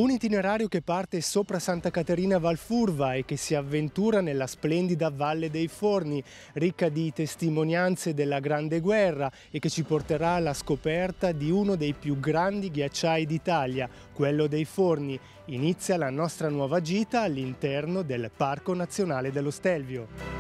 Un itinerario che parte sopra Santa Caterina Valfurva e che si avventura nella splendida Valle dei Forni, ricca di testimonianze della Grande Guerra e che ci porterà alla scoperta di uno dei più grandi ghiacciai d'Italia, quello dei Forni. Inizia la nostra nuova gita all'interno del Parco Nazionale dello Stelvio.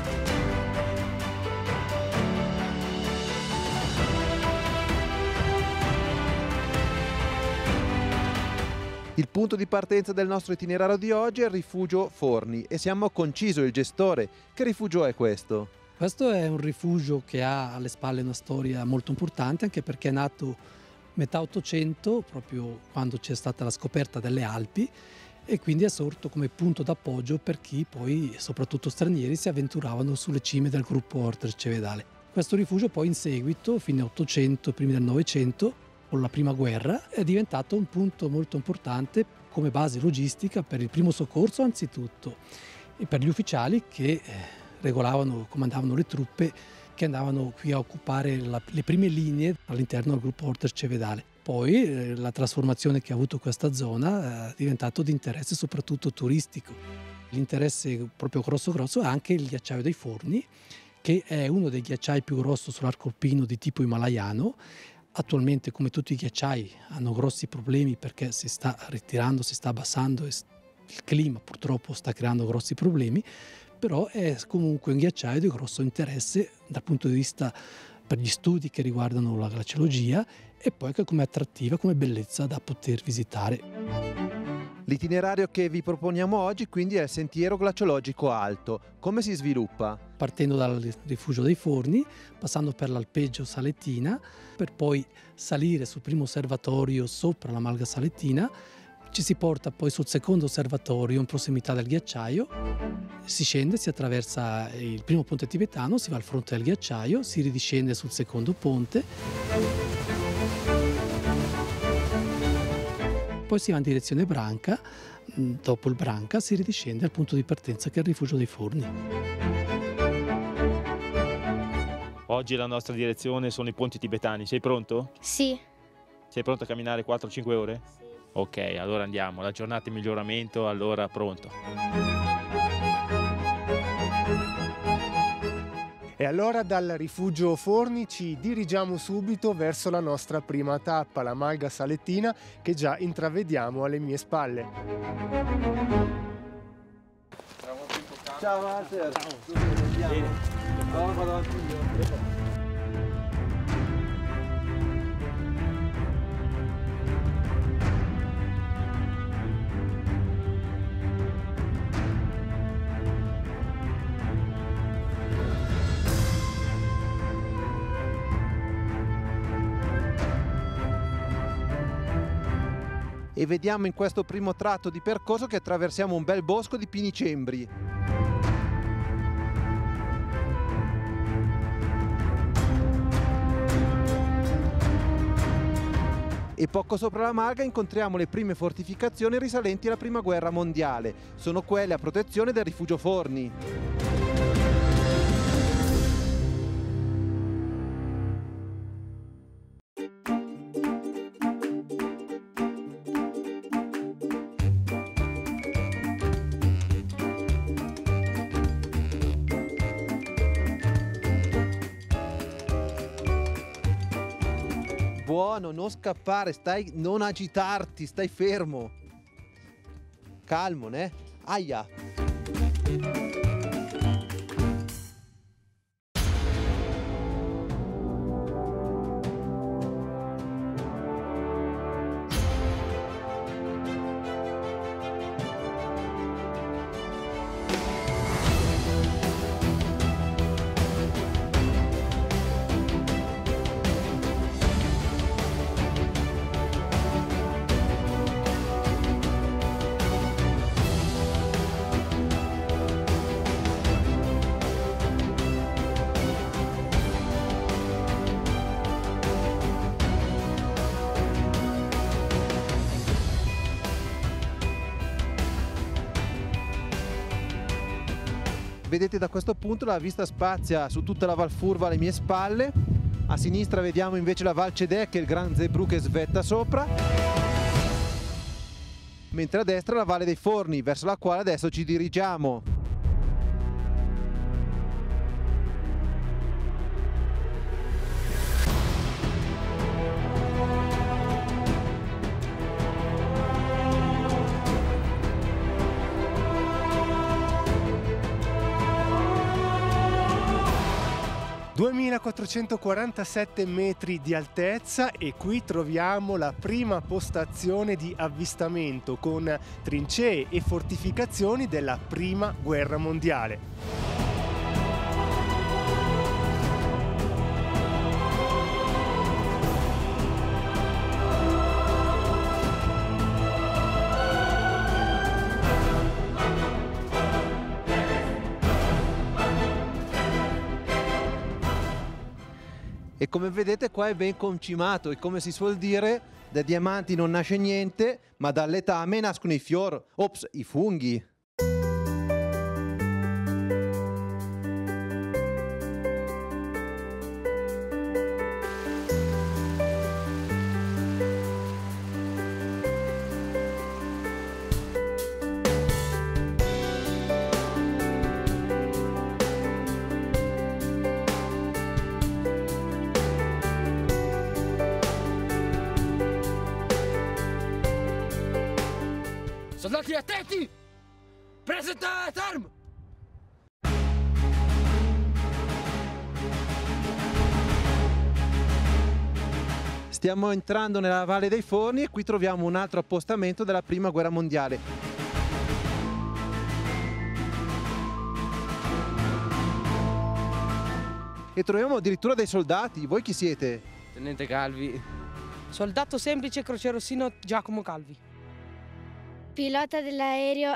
Il punto di partenza del nostro itinerario di oggi è il rifugio Forni e siamo con Ciso, il gestore. Che rifugio è questo? Questo è un rifugio che ha alle spalle una storia molto importante, anche perché è nato metà 800, proprio quando c'è stata la scoperta delle Alpi, e quindi è sorto come punto d'appoggio per chi poi, soprattutto stranieri, si avventuravano sulle cime del gruppo Orter Cevedale. Questo rifugio poi in seguito, fine 800, primi del 900, con la prima guerra, è diventato un punto molto importante come base logistica per il primo soccorso anzitutto e per gli ufficiali che comandavano le truppe che andavano qui a occupare le prime linee all'interno del gruppo Orter Cevedale. Poi la trasformazione che ha avuto questa zona è diventato di interesse soprattutto turistico. L'interesse proprio grosso è anche il ghiacciaio dei Forni, che è uno dei ghiacciai più grossi sull'arco alpino di tipo himalayano. Attualmente, come tutti i ghiacciai, hanno grossi problemi perché si sta ritirando, si sta abbassando e il clima purtroppo sta creando grossi problemi, però è comunque un ghiacciaio di grosso interesse dal punto di vista per gli studi che riguardano la glaciologia e poi anche come attrattiva, come bellezza da poter visitare. L'itinerario che vi proponiamo oggi quindi è il sentiero glaciologico alto. Come si sviluppa? Partendo dal rifugio dei Forni, passando per l'alpeggio Salettina, per poi salire sul primo osservatorio sopra la Malga Salettina, ci si porta poi sul secondo osservatorio in prossimità del ghiacciaio, si scende, si attraversa il primo ponte tibetano, si va al fronte del ghiacciaio, si ridiscende sul secondo ponte, poi si va in direzione Branca, dopo il Branca si ridiscende al punto di partenza che è il rifugio dei Forni. Oggi la nostra direzione sono i ponti tibetani, sei pronto? Sì. Sei pronto a camminare 4-5 ore? Sì. Ok, allora andiamo, la giornata in miglioramento, allora pronto. E allora dal rifugio Forni ci dirigiamo subito verso la nostra prima tappa, la Malga Salettina, che già intravediamo alle mie spalle. Ciao Walter! Ciao! E vediamo in questo primo tratto di percorso che attraversiamo un bel bosco di pinicembri. E poco sopra la Malga incontriamo le prime fortificazioni risalenti alla Prima Guerra Mondiale. Sono quelle a protezione del rifugio Forni. Buono, non scappare, non agitarti, stai fermo. Calmo, né? Aia! Vedete da questo punto la vista spazia su tutta la Valfurva alle mie spalle. A sinistra vediamo invece la Val Cedè, che è il Gran Zebrù che svetta sopra. mentre a destra la Valle dei Forni, verso la quale adesso ci dirigiamo. (2447 metri di altezza) e qui troviamo la prima postazione di avvistamento con trincee e fortificazioni della Prima Guerra Mondiale. E come vedete qua è ben concimato e, come si suol dire, da diamanti non nasce niente, ma dal letame nascono i i funghi. Soldati attenti! Presentate armi! Stiamo entrando nella Valle dei Forni e qui troviamo un altro appostamento della Prima Guerra Mondiale. E troviamo addirittura dei soldati. Voi chi siete? Tenente Calvi. Soldato semplice crocerossino Giacomo Calvi. Pilota dell'aereo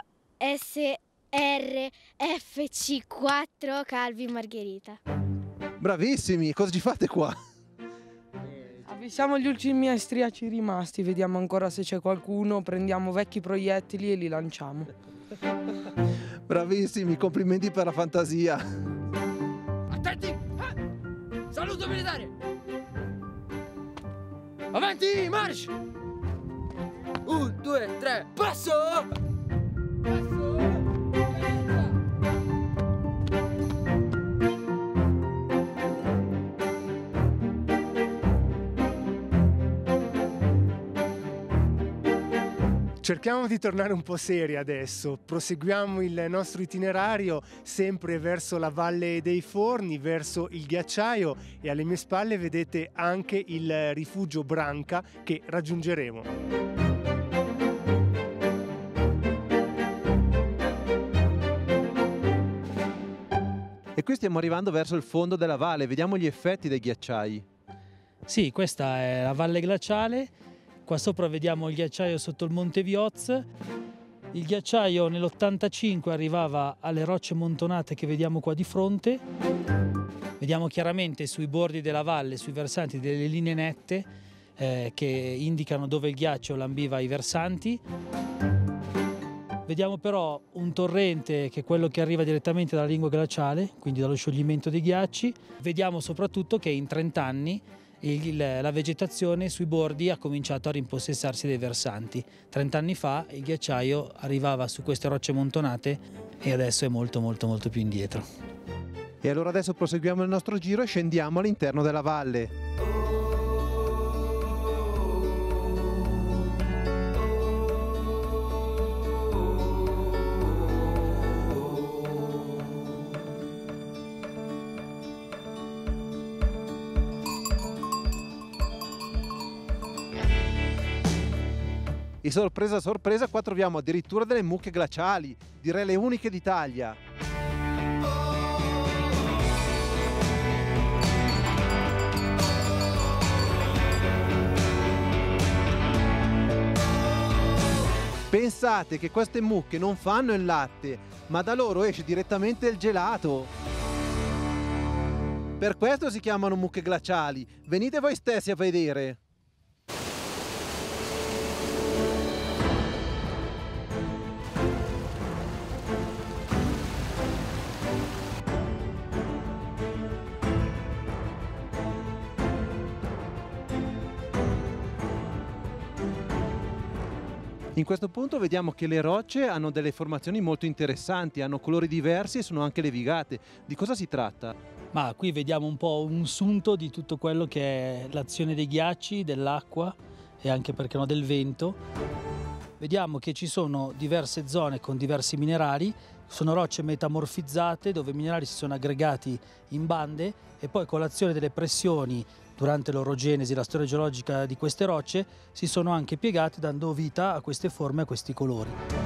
SRFC-4 Calvi Margherita. Bravissimi, cosa ci fate qua? Avvisiamo gli ultimi austriaci rimasti, vediamo ancora se c'è qualcuno, prendiamo vecchi proiettili e li lanciamo. Bravissimi, complimenti per la fantasia. Attenti! Saluto militare! Avanti, marcia! 1, 2, 3, passo! Passo! Cerchiamo di tornare un po' seri adesso, proseguiamo il nostro itinerario sempre verso la Valle dei Forni, verso il ghiacciaio, e alle mie spalle vedete anche il rifugio Branca che raggiungeremo. E qui stiamo arrivando verso il fondo della valle, vediamo gli effetti dei ghiacciai. Sì, questa è la Valle Glaciale. Qua sopra vediamo il ghiacciaio sotto il Monte Vioz. Il ghiacciaio nell'85 arrivava alle rocce montonate che vediamo qua di fronte. Vediamo chiaramente sui bordi della valle, sui versanti, delle linee nette che indicano dove il ghiaccio lambiva i versanti. Vediamo però un torrente che è quello che arriva direttamente dalla lingua glaciale, quindi dallo scioglimento dei ghiacci. Vediamo soprattutto che in 30 anni la vegetazione sui bordi ha cominciato a rimpossessarsi dei versanti. 30 anni fa il ghiacciaio arrivava su queste rocce montonate e adesso è molto più indietro. E allora adesso proseguiamo il nostro giro e scendiamo all'interno della valle. E sorpresa sorpresa, qua troviamo addirittura delle mucche glaciali, direi le uniche d'Italia. Pensate che queste mucche non fanno il latte, ma da loro esce direttamente il gelato. Per questo si chiamano mucche glaciali. Venite voi stessi a vedere. In questo punto vediamo che le rocce hanno delle formazioni molto interessanti, hanno colori diversi e sono anche levigate. Di cosa si tratta? Ma qui vediamo un po' un sunto di tutto quello che è l'azione dei ghiacci, dell'acqua e anche, perché no, del vento. Vediamo che ci sono diverse zone con diversi minerali, sono rocce metamorfizzate dove i minerali si sono aggregati in bande e poi con l'azione delle pressioni durante l'orogenesi, la storia geologica di queste rocce, si sono anche piegate dando vita a queste forme, a questi colori.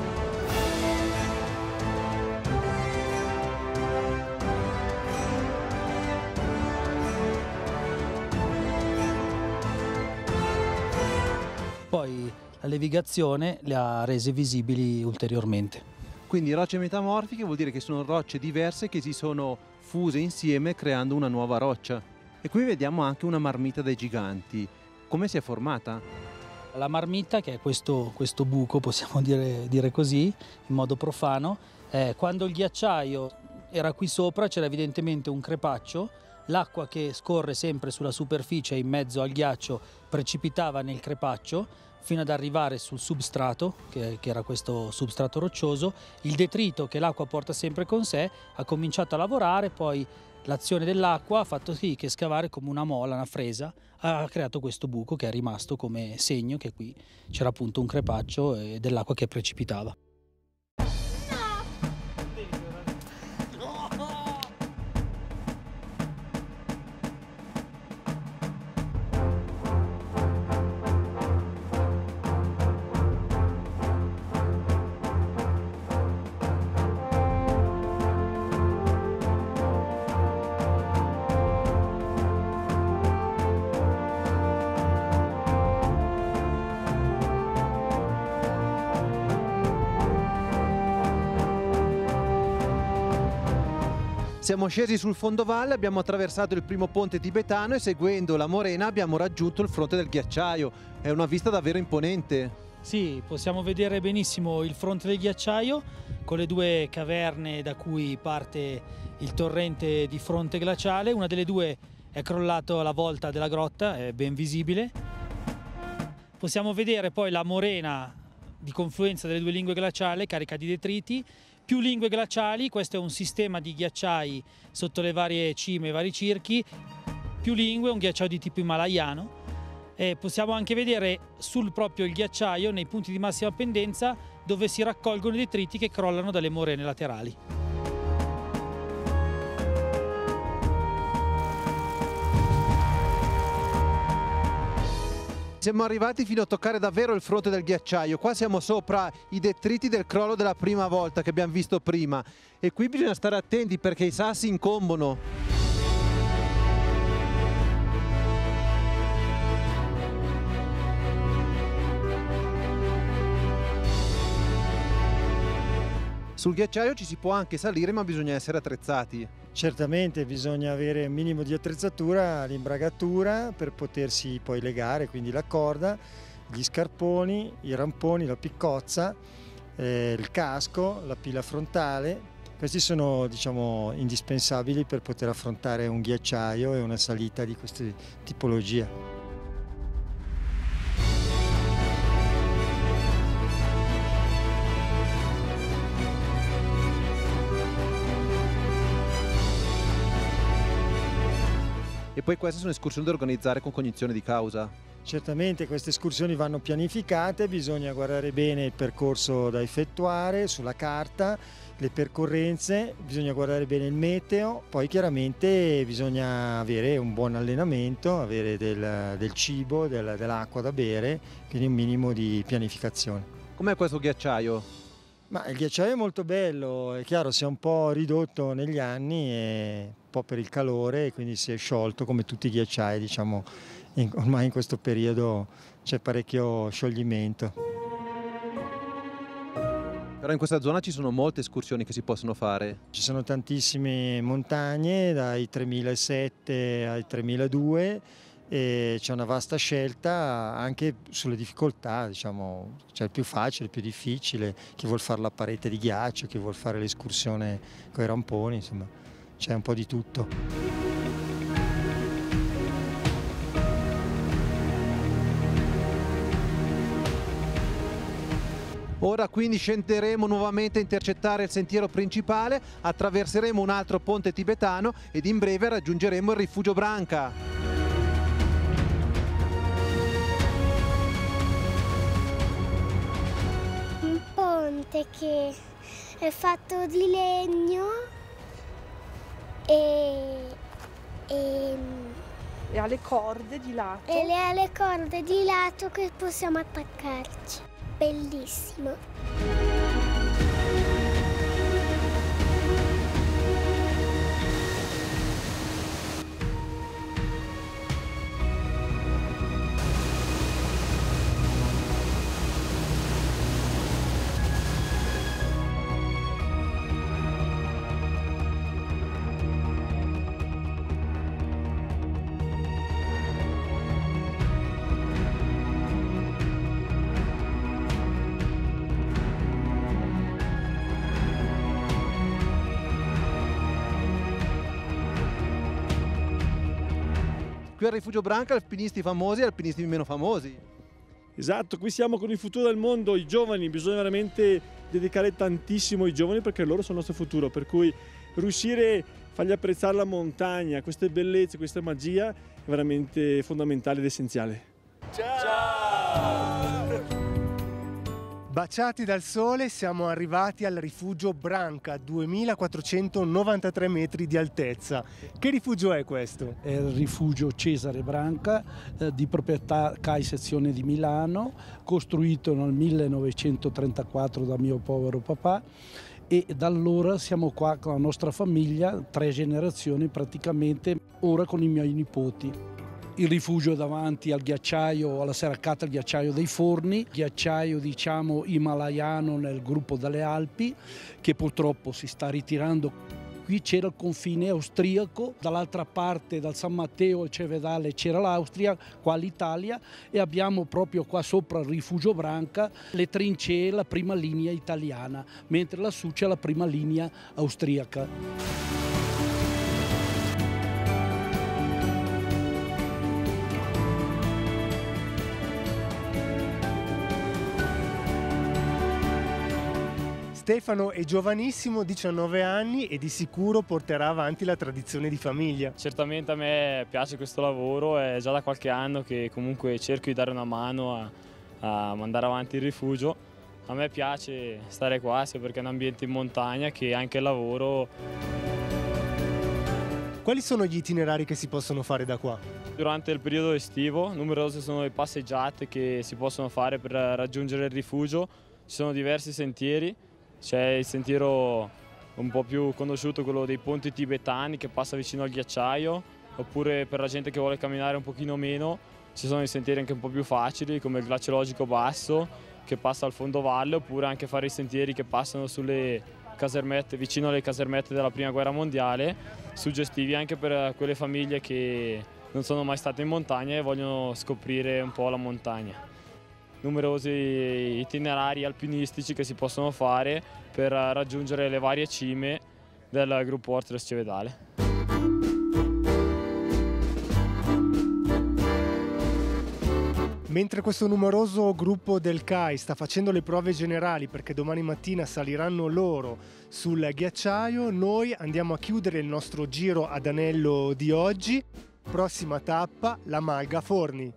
Poi la levigazione le ha rese visibili ulteriormente. Quindi rocce metamorfiche vuol dire che sono rocce diverse che si sono fuse insieme creando una nuova roccia. E qui vediamo anche una marmita dei giganti. Come si è formata? La marmita, che è questo buco, possiamo dire così, in modo profano, quando il ghiacciaio era qui sopra c'era evidentemente un crepaccio, l'acqua che scorre sempre sulla superficie in mezzo al ghiaccio precipitava nel crepaccio fino ad arrivare sul substrato, che era questo substrato roccioso. Il detrito che l'acqua porta sempre con sé ha cominciato a lavorare, poi l'azione dell'acqua ha fatto sì che scavare come una mola, una fresa, ha creato questo buco che è rimasto come segno che qui c'era appunto un crepaccio e dell'acqua che precipitava. Siamo scesi sul fondovalle, abbiamo attraversato il primo ponte tibetano e seguendo la morena abbiamo raggiunto il fronte del ghiacciaio. È una vista davvero imponente. Sì, possiamo vedere benissimo il fronte del ghiacciaio con le due caverne da cui parte il torrente di fronte glaciale. Una delle due è crollato alla volta della grotta, è ben visibile. Possiamo vedere poi la morena di confluenza delle due lingue glaciali carica di detriti. Più lingue glaciali, questo è un sistema di ghiacciai sotto le varie cime e i vari circhi, più lingue, un ghiacciaio di tipo himalayano. E possiamo anche vedere sul proprio il ghiacciaio, nei punti di massima pendenza, dove si raccolgono i detriti che crollano dalle morene laterali. Siamo arrivati fino a toccare davvero il fronte del ghiacciaio. Qua siamo sopra i detriti del crollo della prima volta che abbiamo visto prima e qui bisogna stare attenti perché i sassi incombono. Sul ghiacciaio ci si può anche salire, ma bisogna essere attrezzati. Certamente bisogna avere un minimo di attrezzatura, l'imbragatura per potersi poi legare, quindi la corda, gli scarponi, i ramponi, la piccozza, il casco, la pila frontale. Questi sono, diciamo, indispensabili per poter affrontare un ghiacciaio e una salita di questa tipologia. E poi queste sono escursioni da organizzare con cognizione di causa. Certamente queste escursioni vanno pianificate, bisogna guardare bene il percorso da effettuare sulla carta, le percorrenze, bisogna guardare bene il meteo, poi chiaramente bisogna avere un buon allenamento, avere del cibo, dell'acqua da bere, quindi un minimo di pianificazione. Com'è questo ghiacciaio? Ma il ghiacciaio è molto bello, è chiaro, si è un po' ridotto negli anni, un po' per il calore, e quindi si è sciolto come tutti i ghiacciai, diciamo, ormai in questo periodo c'è parecchio scioglimento. Però in questa zona ci sono molte escursioni che si possono fare. Ci sono tantissime montagne, dai 3007 ai 3002, e c'è una vasta scelta anche sulle difficoltà, diciamo, c'è il più facile, il più difficile, chi vuol fare la parete di ghiaccio, chi vuol fare l'escursione con i ramponi, insomma c'è un po' di tutto. Ora quindi scenderemo nuovamente a intercettare il sentiero principale, attraverseremo un altro ponte tibetano ed in breve raggiungeremo il rifugio Branca. Un ponte che è fatto di legno e ha le corde di lato. E ha le corde di lato che possiamo attaccarci. Bellissimo. Qui al rifugio Branca alpinisti famosi e alpinisti meno famosi. Esatto, qui siamo con il futuro del mondo, i giovani, bisogna veramente dedicare tantissimo ai giovani perché loro sono il nostro futuro, per cui riuscire a fargli apprezzare la montagna, queste bellezze, questa magia è veramente fondamentale ed essenziale. Ciao! Baciati dal sole siamo arrivati al rifugio Branca, 2493 metri di altezza. Che rifugio è questo? È il rifugio Cesare Branca, di proprietà CAI sezione di Milano, costruito nel 1934 da mio povero papà, e da allora siamo qua con la nostra famiglia, 3 generazioni praticamente, ora con i miei nipoti. Il rifugio è davanti al ghiacciaio, alla Serracata, al ghiacciaio dei Forni, ghiacciaio diciamo himalayano nel gruppo delle Alpi, che purtroppo si sta ritirando. Qui c'era il confine austriaco, dall'altra parte dal San Matteo al Cevedale c'era l'Austria, qua l'Italia, e abbiamo proprio qua sopra il rifugio Branca le trincee, la prima linea italiana, mentre lassù c'è la prima linea austriaca. Stefano è giovanissimo, 19 anni, e di sicuro porterà avanti la tradizione di famiglia. Certamente a me piace questo lavoro, è già da qualche anno che comunque cerco di dare una mano a mandare avanti il rifugio. A me piace stare qua sia perché è un ambiente in montagna che anche il lavoro. Quali sono gli itinerari che si possono fare da qua? Durante il periodo estivo numerose sono le passeggiate che si possono fare per raggiungere il rifugio. Ci sono diversi sentieri. C'è il sentiero un po' più conosciuto, quello dei ponti tibetani che passa vicino al ghiacciaio, oppure per la gente che vuole camminare un pochino meno ci sono i sentieri anche un po' più facili come il glaciologico basso che passa al fondovalle, oppure anche fare i sentieri che passano sulle casermette, vicino alle casermette della Prima Guerra Mondiale, suggestivi anche per quelle famiglie che non sono mai state in montagna e vogliono scoprire un po' la montagna. Numerosi itinerari alpinistici che si possono fare per raggiungere le varie cime del gruppo Ortles Cevedale. Mentre questo numeroso gruppo del CAI sta facendo le prove generali perché domani mattina saliranno loro sul ghiacciaio, noi andiamo a chiudere il nostro giro ad anello di oggi. Prossima tappa, la Malga Forni.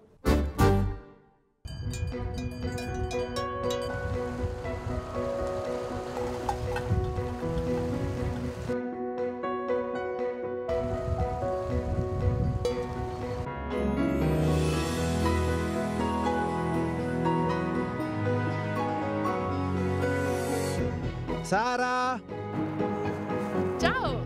Sara! Ciao!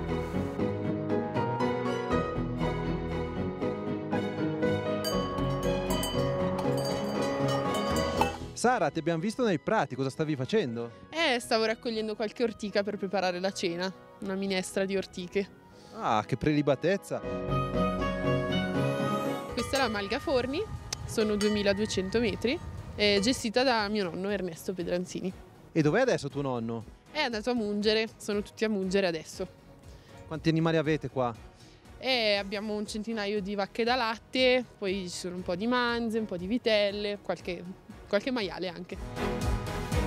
Sara, ti abbiamo visto nei prati, cosa stavi facendo? Stavo raccogliendo qualche ortica per preparare la cena, una minestra di ortiche. Ah, che prelibatezza! Questa è la Malga Forni, sono 2200 metri, è gestita da mio nonno Ernesto Pedranzini. E dov'è adesso tuo nonno? È andato a mungere, sono tutti a mungere adesso. Quanti animali avete qua? Abbiamo un centinaio di vacche da latte, poi ci sono un po' di manze, un po' di vitelle, qualche maiale anche.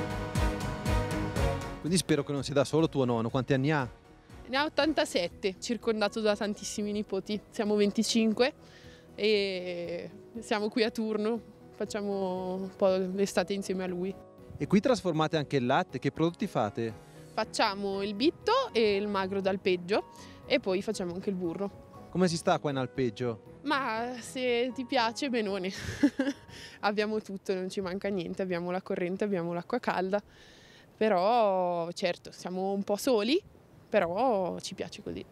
Quindi spero che non sia da solo tuo nonno. Quanti anni ha? Ne ha 87, circondato da tantissimi nipoti. Siamo 25 e siamo qui a turno, facciamo un po' l'estate insieme a lui. E qui trasformate anche il latte, che prodotti fate? Facciamo il bitto e il magro d'alpeggio e poi facciamo anche il burro. Come si sta qua in alpeggio? Ma se ti piace, benone. Abbiamo tutto, non ci manca niente, abbiamo la corrente, abbiamo l'acqua calda, però certo siamo un po' soli, però ci piace così.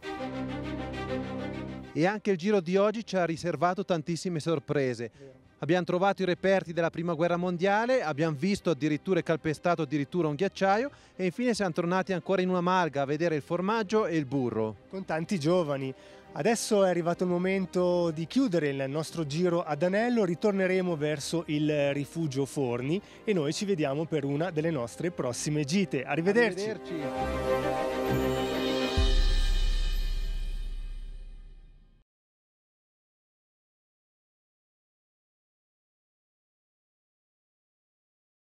E anche il giro di oggi ci ha riservato tantissime sorprese. Abbiamo trovato i reperti della Prima Guerra Mondiale, abbiamo visto addirittura e calpestato addirittura un ghiacciaio e infine siamo tornati ancora in una malga a vedere il formaggio e il burro. Con tanti giovani. Adesso è arrivato il momento di chiudere il nostro giro ad Anello, ritorneremo verso il rifugio Forni e noi ci vediamo per una delle nostre prossime gite. Arrivederci! Arrivederci.